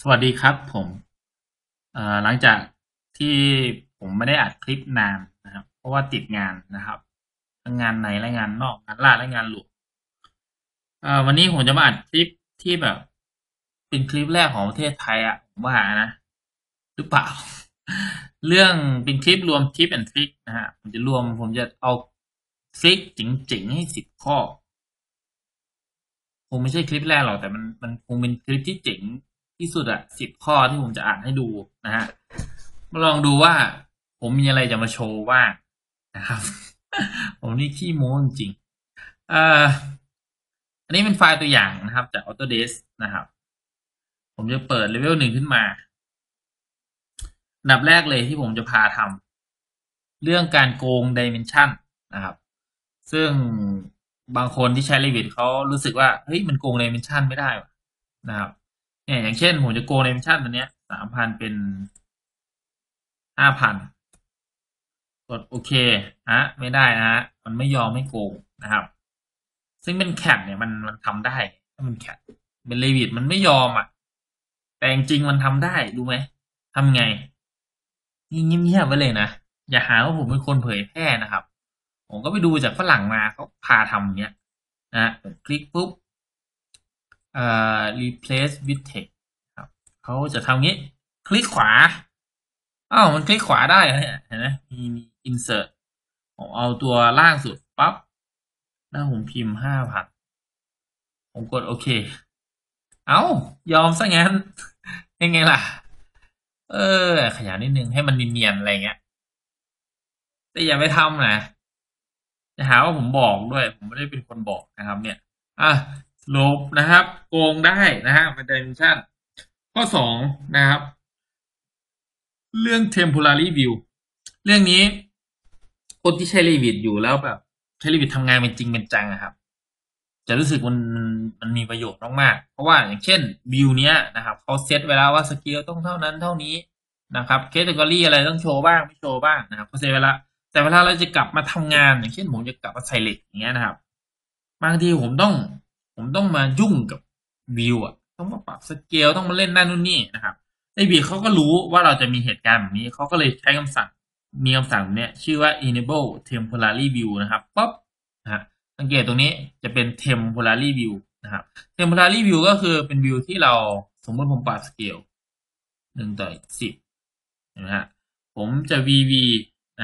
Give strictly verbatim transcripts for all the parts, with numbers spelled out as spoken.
สวัสดีครับผมเอ่อหลังจากที่ผมไม่ได้อัดคลิปนานนะครับเพราะว่าติดงานนะครับทั้งงานในและงานนอกงานล่าและงานหลวงเอ่อวันนี้ผมจะมาอัดคลิปที่แบบเป็นคลิปแรกของประเทศไทยอะผมว่านะหรือเปล่าเรื่องเป็นคลิปรวมทิปแอนทริคนะฮะผมจะรวมผมจะเอาทริคจริงๆให้สิบข้อคงไม่ใช่คลิปแรกหรอกแต่มันมันคงเป็นคลิปที่เจ๋งที่สุดอะสิบข้อที่ผมจะอ่านให้ดูนะฮะ มาลองดูว่าผมมีอะไรจะมาโชว์บ้างนะครับผมนี่ขี้โม้จริงๆอ่าอันนี้เป็นไฟล์ตัวอย่างนะครับจาก Autodesk นะครับผมจะเปิดเลเวลหนึ่งขึ้นมาอันดับแรกเลยที่ผมจะพาทำเรื่องการโกง Dimension นะครับซึ่งบางคนที่ใช้ Revit เขารู้สึกว่าเฮ้ยมันโกง Dimension ไม่ได้วะนะครับเนี่ยอย่างเช่นผมจะโกง Dimension ตัวเนี้ยสามพันเป็นห้าพัน กดโอเคฮะไม่ได้นะฮะมันไม่ยอมไม่โกงนะครับซึ่งเป็นแคดเนี่ยมันมันทำได้ถ้ามันแคดเป็นเลวิตมันไม่ยอมอ่ะแต่จริงๆมันทำได้รู้ไหมทำไงนี่เงียบๆไว้เลยนะอย่าหาว่าผมเป็นคนเผยแพร่นะครับผมก็ไปดูจากฝรั่งมาเขาพาทำอย่างเงี้ยนะคลิกปุ๊บเอ่อ replace with text ครับเขาจะทำงี้คลิกขวาอ้าวมันคลิกขวาได้เหรอเนี่ยเห็นไหมมีมี insert ผมเอาตัวล่างสุดปั๊บแล้วผมพิมพ์ห้าพันผมกดโอเคเอ้ายอมซะงั้นยังไงล่ะเออขยันนิดนึงให้มันเนียนๆอะไรเงี้ยแต่อย่าไปทำนะจะหาว่าผมบอกด้วยผมไม่ได้เป็นคนบอกนะครับเนี่ยอ่ะลบนะครับโกงได้นะฮะเป็น dimension ข้อสองนะครับเรื่อง temporary view เรื่องนี้คนที่ใช้ Revit อยู่แล้วแบบใช้ Revit ทำงานเป็นจริงเป็นจังอะครับ จะรู้สึกมันมันมันมีประโยชน์มากๆเพราะว่าอย่างเช่นวิวเนี้ยนะครับเขาเซตไว้แล้วว่าสเกลต้องเท่านั้นเท่านี้นะครับแคตตากรีอะไรต้องโชว์บ้างไม่โชว์บ้างนะครับเขาเซตไว้แล้วแต่เวลาเราจะกลับมาทำงานอย่างเช่นผมจะกลับมาใส่เหล็กอย่างเงี้ยนะครับบางทีผมต้องผมต้องมายุ่งกับวิวอ่ะต้องมาปรับสเกลต้องมาเล่นนั่นนู่นนี่นะครับไอ้บีเขาก็รู้ว่าเราจะมีเหตุการณ์แบบนี้เขาก็เลยใช้คำสั่งมีคำสั่งเนี้ยชื่อว่า enable temporary view นะครับปั๊บนะฮะ สังเกตตรงนี้จะเป็น temporary view นะครับ temporary view ก็คือเป็นวิวที่เราสมมติผมปรับสเกลหนึ่งต่อสิบนะฮะผมจะ vv นะ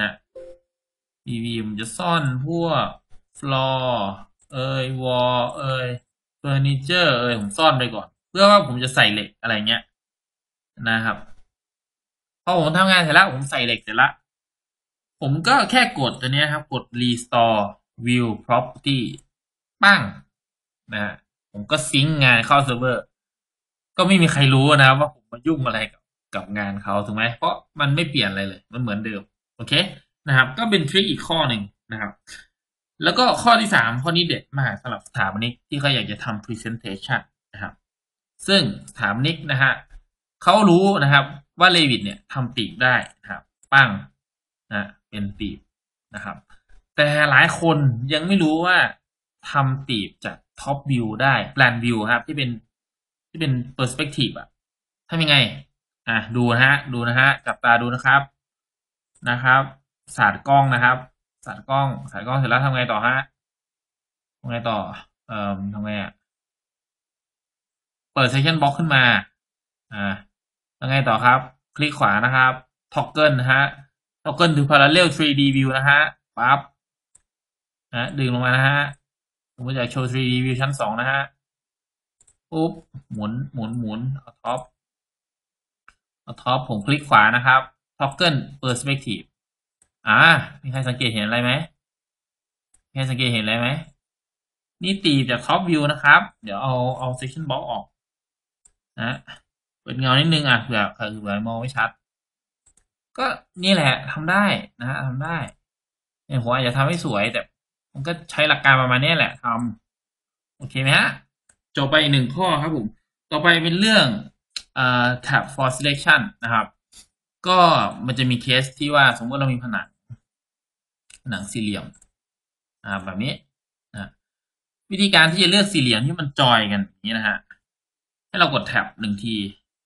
vv ผมจะซ่อนพวก floor เอ่ย wall เอ่ย furniture เอ่ยผมซ่อนไปก่อนเพื่อว่าผมจะใส่เหล็กอะไรเงี้ยนะครับพอผมทำงานเสร็จแล้วผมใส่เหล็กเสร็จแล้วผมก็แค่กดตัวนี้ครับกด restore view property ปั้งนะฮะผมก็ซิงค์งานเข้าเซิร์ฟเวอร์ก็ไม่มีใครรู้นะครับว่าผมมายุ่งอะไรกับกับงานเขาถูกไหมเพราะมันไม่เปลี่ยนอะไรเลยมันเหมือนเดิมโอเคนะครับก็เป็นทริคอีกข้อหนึ่งนะครับแล้วก็ข้อที่สามข้อนี้เด็ดมากสำหรับสถาปนิกที่เขาอยากจะทำ presentation นะครับซึ่งสถาปนิกนะฮะเขารู้นะครับว่าเลวิตเนี่ยทำปีกได้นะครับปั้งนะเป็นปีกนะครับ แต่หลายคนยังไม่รู้ว่าทำตีบจากท็อปวิวได้แปลนวิวครับที่เป็นที่เป็นเปอร์สเปกทีฟอะทำยังไงอ่ะดูนะฮะดูนะฮะจับตาดูนะครับนะครับสาดกล้องนะครับสาดกล้องสาดกล้องเสร็จแล้วทำไงต่อฮะทำไงต่อเอ่อทำไงอ่ะเปิด section box ขึ้นมาอ่าทำไงต่อครับคลิกขวานะครับ toggle นะฮะ toggle to parallel ทรี ดี view นะฮะปั๊บนะดึงลงมานะฮะผมก็จะโชว์ ทรี ดี view ชั้นสองนะฮะ ปุ๊บหมุนหมุนหมุนเอาท็อปเอาท็อปผมคลิกขวานะครับ toggle perspective อ่ามีใครสังเกตเห็นอะไรไหมมีใครสังเกตเห็นอะไรไหมนี่ตีจากท็อปวิวนะครับเดี๋ยวเอาเอา section box ออกนะเปิดเงานิดนึงอ่ะเผื่อเผื่อมองไม่ชัดก็นี่แหละทำได้นะฮะทำได้เนี่ยผมอาจจะทำให้สวยแต่มันก็ใช้หลักการประมาณนี้แหละทำโอเคไหมฮะจบไปหนึ่งข้อครับผมต่อไปเป็นเรื่องอ่า tab for selection นะครับ ก็มันจะมีเคสที่ว่าสมมติเรามีผนังผนังสี่เหลี่ยมอ่าแบบนี้นะวิธีการที่จะเลือกสี่เหลี่ยมที่มันจอยกันอย่างนี้นะฮะให้เรากดแท็บหนึ่งที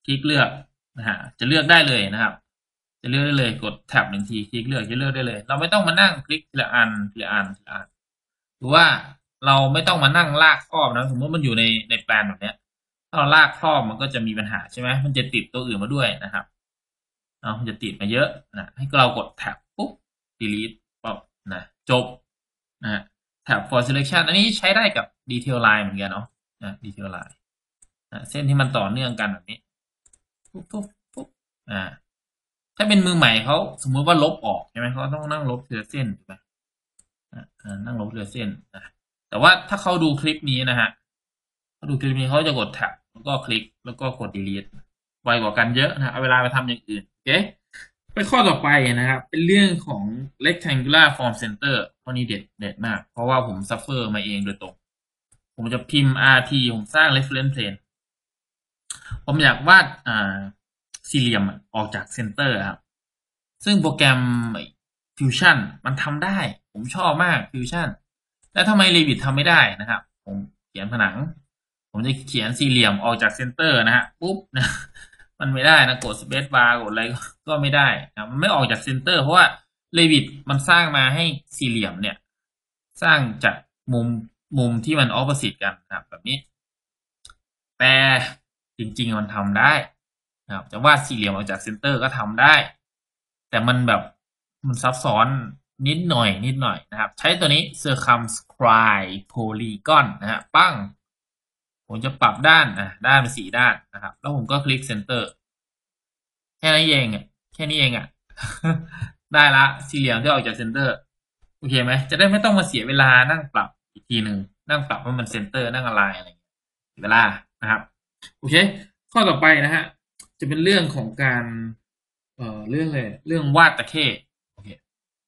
คลิกเลือกนะฮะจะเลือกได้เลยนะครับ จะเลือกได้เลยกดแท็บหนึ่งทีคลิกเลือกจะเลือกได้เลย เราไม่ต้องมานั่งคลิกทีละอันทีละอันทีละอันหรือว่าเราไม่ต้องมานั่งลากครอบนะสมมติมันอยู่ในในแปลนแบบเนี้ยถ้าเราลากครอบมันก็จะมีปัญหาใช่ไหมมันจะติดตัวอื่นมาด้วยนะครับเนาะมันจะติดมาเยอะนะให้เรากดแท็บปุ๊บ delete ปุ๊บนะจบนะแท็บ for selection อันนี้ใช้ได้กับ detail line เหมือนกันเนาะนะ detail line นะเส้นที่มันต่อเนื่องกันแบบนี้ปุ๊บปุ๊บปุ๊บอ่าถ้าเป็นมือใหม่เขาสมมุติว่าลบออกใช่ไหมเขาต้องนั่งลบทีละเส้นถูกไหมนั่งลบทีละเส้นนะแต่ว่าถ้าเขาดูคลิปนี้นะฮะเขาดูคลิปนี้เขาจะกดแท็บแล้วก็คลิกแล้วก็กด delete ไวกว่ากันเยอะนะเอาเวลาไปทำอย่างอื่นโอเคไปข้อต่อไปนะครับเป็นเรื่องของ rectangular form center ข้อนี้เด็ดเด็ดมากเพราะว่าผมซัฟเฟอร์มาเองโดยตรงผมจะพิมพ์ rt ผมสร้าง reference plane ผมอยากวาดอ่าสี่เหลี่ยมออกจากเซนเตอร์ครับซึ่งโปรแกรม Fusion มันทำได้ผมชอบมาก Fusion แล้วทำไม Revit ทำไม่ได้นะครับผมเขียนผนังผมจะเขียนสี่เหลี่ยมออกจากเซนเตอร์นะฮะปุ๊บนะมันไม่ได้นะกด Space Bar กดอะไรก็ไม่ได้นะมันไม่ออกจากเซนเตอร์เพราะว่า Revit มันสร้างมาให้สี่เหลี่ยมเนี่ยสร้างจากมุมมุมที่มัน opposite กันนะครับแบบนี้แต่จริงๆมันทำได้นะครับจะวาดสี่เหลี่ยมออกจากเซนเตอร์ก็ทำได้ แต่มันแบบมันซับซ้อนนิดหน่อยนิดหน่อยนะครับใช้ตัวนี้ circumscribe polygon นะฮะปั้งผมจะปรับด้านอ่ะด้านเป็นสี่ด้านนะครับแล้วผมก็คลิก center แค่นี้เองอ่ะแค่นี้เองอ่ะ ได้ละสี่เหลี่ยมที่ออกจากเซนเตอร์โอเคไหมจะได้ไม่ต้องมาเสียเวลานั่งปรับอีกทีหนึ่งนั่งปรับให้มันเซนเตอร์นั่งอะไรอะไรอย่างเงี้ยเสียเวลานะครับโอเคข้อต่อไปนะฮะจะเป็นเรื่องของการเอ่อเรื่องเลยเรื่องวาดตะเข้โอเค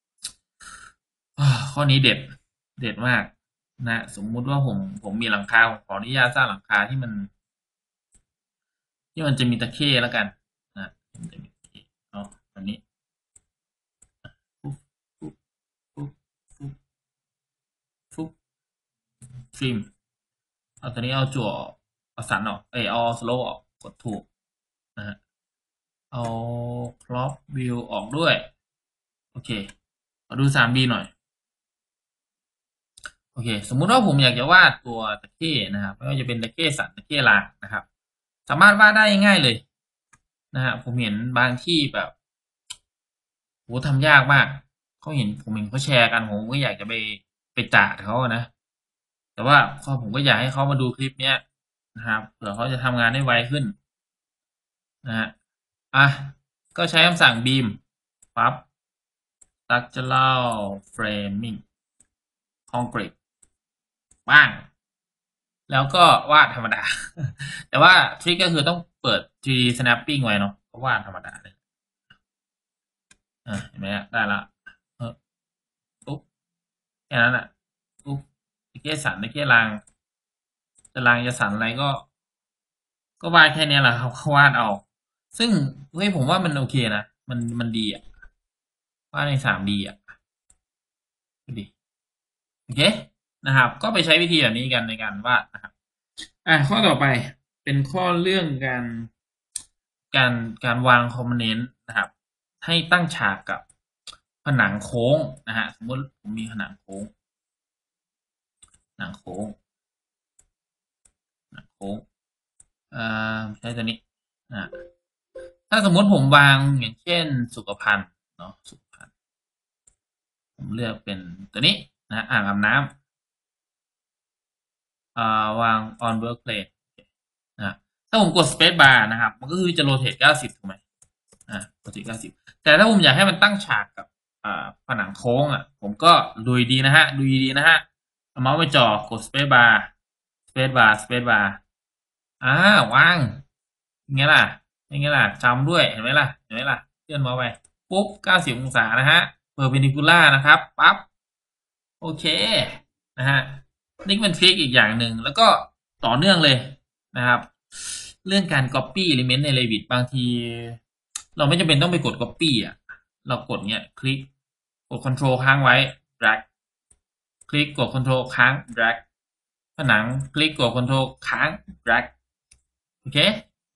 ข้อนี้เด็ดเด็ดมากนะสมมุติว่าผมผมมีหลังคาผมขออนุญาตสร้างหลังคาที่มันที่มันจะมีตะเข้แล้วกันนะมันจะมีตะเข้เอาแบบนี้ปุ๊บปุ๊บปุ๊บปุ๊บปุ๊บฟิล์มเอาตัวนี้เอาจั่วเอาสันออกเออเอาสโลว์ออกกดถูกนะฮะเอาครอปวิวออกด้วยโอเคมาดู ทรี ดี หน่อยโอเคสมมุติว่าผมอยากจะวาดตัวตะเข้นะครับไม่ว่าจะเป็นตะเข้สันตะเข้ลางนะครับสามารถวาดได้ง่ายเลยนะฮะผมเห็นบางที่แบบโหทำยากมากเขาเห็นผมเห็นเขาแชร์กันผมก็อยากจะไปไปจ่าเขานะแต่ว่าข้อผมก็อยากให้เขามาดูคลิปเนี้ยนะครับเผื่อเขาจะทำงานได้ไวขึ้นนะฮะอ่ะก็ใช้คำสั่ง beam ปั๊บ structural framing concrete บ้างแล้วก็วาดธรรมดา แต่ว่าทริคก็คือต้องเปิด ทรี ดี snapping ไว้เนาะก็วาดธรรมดาเลยอ่าเห็นไหมได้ละเออปุ๊บแค่นั้นอ่ะปุ๊บไอ้แค่สันไอ้แค่รางจะรางจะสันอะไรก็ ก็วาดแค่นี้แหละครับวาดเอา ซึ่งเฮ้ยผมว่ามันโอเคนะมันมันดีอ่ะวาดใน ทรี ดี อ่ะดูดิโอเคนะครับ ก็ไปใช้วิธีแบบนี้กันในการวาดนะครับอ่ะข้อต่อไปเป็นข้อเรื่องการการการวางคอมโพเนนต์นะครับ ให้ตั้งฉากกับผนังโค้งนะฮะสมมติผมมีผนังโค้งผนังโค้งผนังโค้งอ่าใช้ตัวนี้นะถ้าสมมติผมวางอย่างเช่นสุขภัณฑ์เนาะสุขภัณฑ์ผมเลือกเป็นตัวนี้นะอ่างอาบน้ำอ่าวาง on workplace นะถ้าผมกด space bar นะครับมันก็คือจะโรเทตเก้าสิบถูกไหมอ่าโรเทตเก้าสิบแต่ถ้าผมอยากให้มันตั้งฉากกับอ่าผนังโค้งอ่ะผมก็ดูดีนะฮะดูดีนะฮะเอาเมาส์ไปจ่อกด space bar space bar space bar อ่าวางอย่างเงี้ยล่ะอย่างเงี้ยล่ะจำด้วยเห็นไหมล่ะเห็นไหมล่ะเลื่อนมาไปปุ๊บเก้าสิบองศานะฮะเพอร์เพนดิคูล่านะครับปั๊บโอเคนะฮะนี่เป็นทริคอีกอย่างหนึ่งแล้วก็ต่อเนื่องเลยนะครับเรื่องการ copy element ใน Revit บางทีเราไม่จำเป็นต้องไปกด copy อ่ะเรากดเนี้ยคลิกกด control ค้างไว้ drag คลิกกด control ค้าง drag ผนังคลิกกด control ค้าง drag โอเค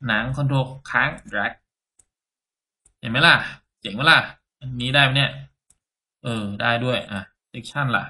หนังคอนโทรลค้าง drag เห็นไหมล่ะเจ๋งไหมล่ะอันนี้ได้ไหมเนี่ยเออได้ด้วยอ่ะ section ล่ะ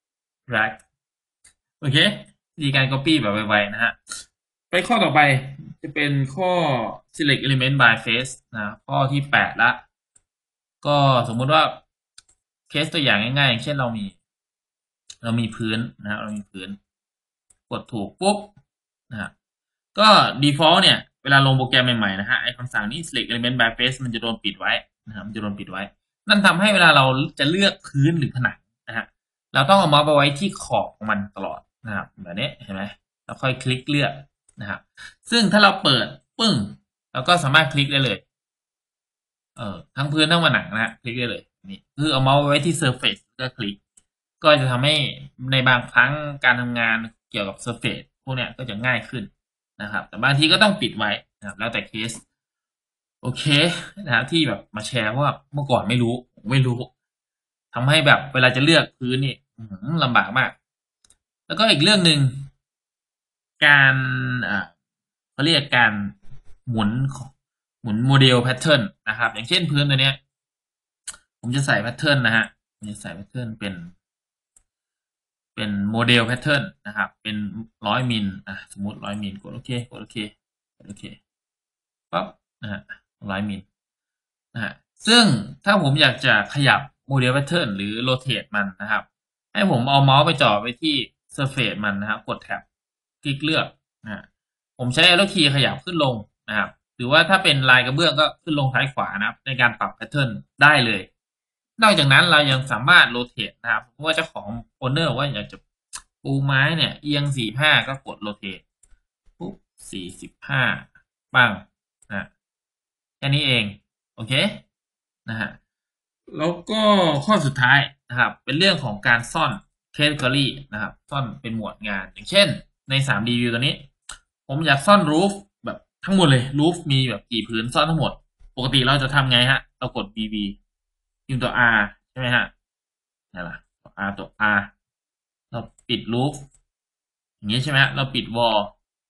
drag โอเควิธีการ copy แบบไวๆนะฮะไปข้อต่อไปจะเป็นข้อ select element by face นะข้อที่แปดละก็สมมุติว่าเคสตัวอย่างง่ายๆอย่างเช่นเรามี เรามีพื้นนะครับเรามีพื้น กดถูกปุ๊บนะครับก็ default เนี่ยเวลาลงโปรแกรมใหม่ๆนะฮะไอคำสั่งนี้ select element by face มันจะโดนปิดไว้นะครับมันจะโดนปิดไว้ นั่นทำให้เวลาเราจะเลือกพื้นหรือผนังนะฮะเราต้องเอาเมาส์ไปไว้ที่ขอบของมันตลอดนะครับแบบนี้เห็นไหมเราค่อยคลิกเลือกนะครับซึ่งถ้าเราเปิดปึ้งเราก็สามารถคลิกได้เลยเออทั้งพื้นทั้งผนังนะฮะคลิกได้เลยนี่คือเอาเมาส์ไว้ที่ surface ก็คลิกก็จะทำให้ในบางครั้งการทำงานเกี่ยวกับ surface พวกเนี้ยก็จะง่ายขึ้นนะครับแต่บางทีก็ต้องปิดไว้นะครับแล้วแต่เคสโอเคนะครับที่แบบมาแชร์ว่าเมื่อก่อนไม่รู้ไม่รู้ทำให้แบบเวลาจะเลือกพื้นนี่ลำบากมาก แล้วก็อีกเรื่องหนึ่งการอ่าเขาเรียกการหมุนหมุนโมเดลแพทเทิร์นนะครับ อย่างเช่นพื้นตัวเนี้ย ผมจะใส่แพทเทิร์นนะฮะจะใส่แพทเทิร์นเป็น เป็นโมเดลแพทเทิร์นนะครับ เป็นร้อยมิลอ่ะสมมติร้อยมิลกดโอเคกดโอเคกดโอเคปั๊บนะฮะร้อยมิลนะฮะซึ่งถ้าผมอยากจะขยับโมเดลแพทเทิร์นหรือโรเตทมันนะครับ ให้ผมเอาเมาส์ไปจ่อไปที่ surface มันนะครับ กดแท็บคลิกเลือกนะผมใช้ arrow key ขยับขึ้นลงนะครับหรือว่าถ้าเป็นลายกระเบื้องก็ขึ้นลงซ้ายขวานะครับในการปรับแพทเทิร์นได้เลยนอกจากนั้นเรายังสามารถโรเตทนะครับเพราะว่าเจ้าของโอนเนอร์ว่าอยากจะปูไม้เนี่ยเอียงสี่ห้าก็กดโรเตทปุ๊บสี่สิบห้าบ้างนะแค่นี้เองโอเคนะฮะแล้วก็ข้อสุดท้ายนะครับเป็นเรื่องของการซ่อน category นะครับซ่อนเป็นหมวดงานอย่างเช่นใน ทรี ดี View ตัวนี้ผมอยากซ่อน roof แบบทั้งหมดเลย roof มีแบบกี่พื้นซ่อนทั้งหมดปกติเราจะทำไงฮะเรากด บี บี พิมพ์ตัว R ใช่ไหมฮะนี่แหละตัว R ตัว R เราปิด roof อย่างนี้ใช่ไหมฮะเราปิด wall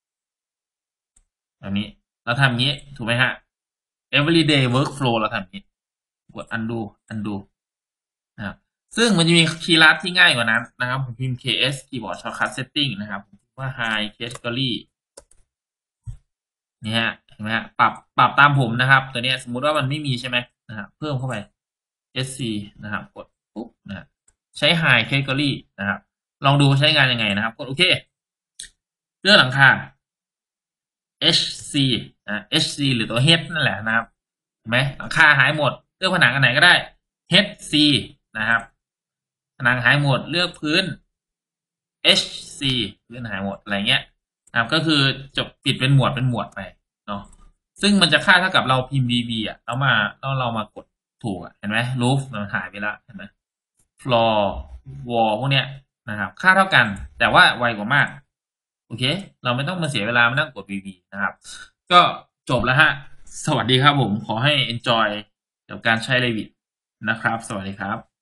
แบบนี้เราทำอย่างนี้ถูกไหมฮะ everyday workflow เราทำอย่างนี้กด undo undo นะครับซึ่งมันจะมีคีย์ลัดที่ง่ายกว่านั้นนะครับผมพิมพ์ ks keyboard shortcut setting นะครับผมว่า high category นี่ฮะเห็นไหมฮะปรับปรับตามผมนะครับตัวนี้สมมุติว่ามันไม่มีใช่ไหมนะครับเพิ่มเข้าไป sc นะครับกดปุ๊บนะใช้ high category นะครับลองดูใช้งานยังไงนะครับกดโอเคเรื่องหลังคา hc นะ hc หรือตัว h นั่นแหละนะครับเห็นไหมหลังคาหายหมดเลือกผนังอันไหนก็ได้ hc นะครับผนังหายหมดเลือกพื้น hc พื้นหายหมดอะไรเงี้ยนะครับก็คือจบปิดเป็นหมวดเป็นหมวดไปเนาะซึ่งมันจะค่าเท่ากับเราพิมพ์ bb อ่ะแล้วมาแล้วเรามากดถูกอ่ะเห็นไหม roof มันหายไปแล้วเห็นไหม floor wall พวกเนี้ยนะครับค่าเท่ากันแต่ว่าไวกว่ามากโอเคเราไม่ต้องมาเสียเวลามานั่งกด bb นะครับก็จบแล้วฮะสวัสดีครับผมขอให้ enjoy กับการใช้ Revit นะครับสวัสดีครับ